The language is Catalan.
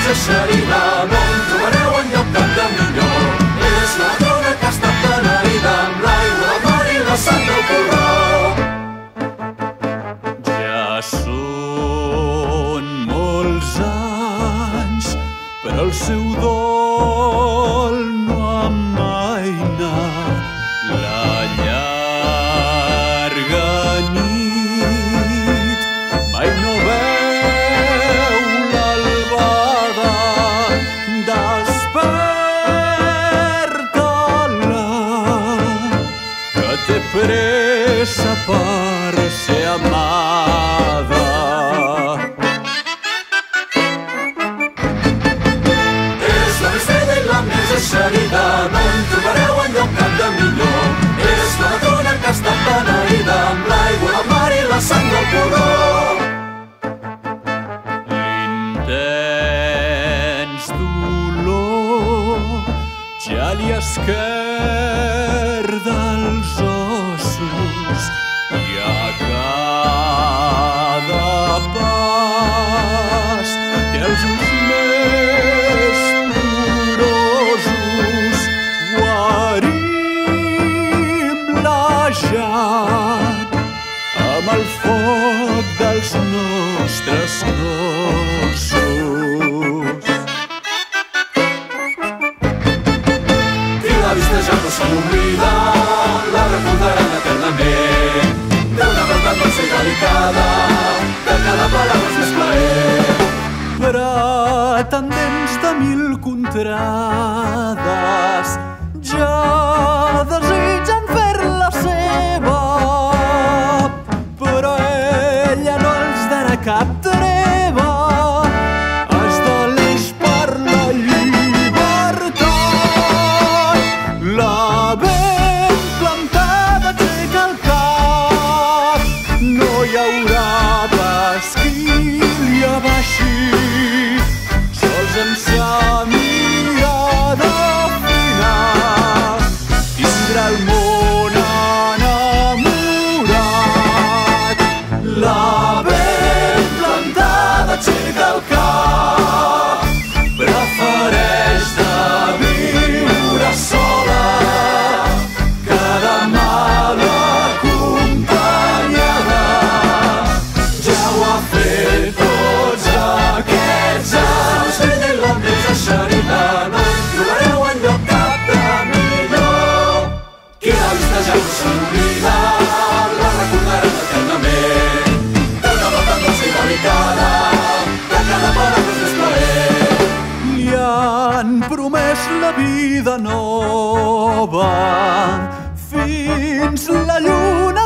a Xerida no en trobareu enlloc cap de millor. És la dona que ha estat beneïda amb l'aigua del mar i la sang del porró. Ja són molts anys, però el seu dol no amaina. La llarga nit mai no veu l'albada. Desperta-la, que té pressa per ser amada. És la més bella i la més eixerida, no en trobareu enlloc cap de millor. És la dona que ha estat beneïda amb l'aigua del mar i la sang del porró. L'intens dolor ja li esquerda els ossos i a cada pas té els ulls més plorosos. Guarim la llat amb el foc dels nostres cossos. I la vista ja no se l'oblida, la recordaran eternament. Té una veu tan dolça i delicada, que cada paraula és més plaer. Pretendents de mil contrades ja desitgen fer-la seva, però ella no els darà cap treva. Es deleix per la llibertat. La ben plantada aixeca el cap, no hi haurà pas qui li abaixi. Sols amb sa mirada fina tindrà el món enamorat. La ben plantada aixeca el cap, prefereix de viure sola que de mal acompanyada. Ja ho ha fet tots aquests anys. La més bella i la més eixerida, no en trobareu enlloc cap de millor. Qui l'ha vista ja no se l'oblida, la recordaran eternament. Té una veu tan dolça i delicada, que cada paraula és més plaer. Li han promès la vida nova fins la lluna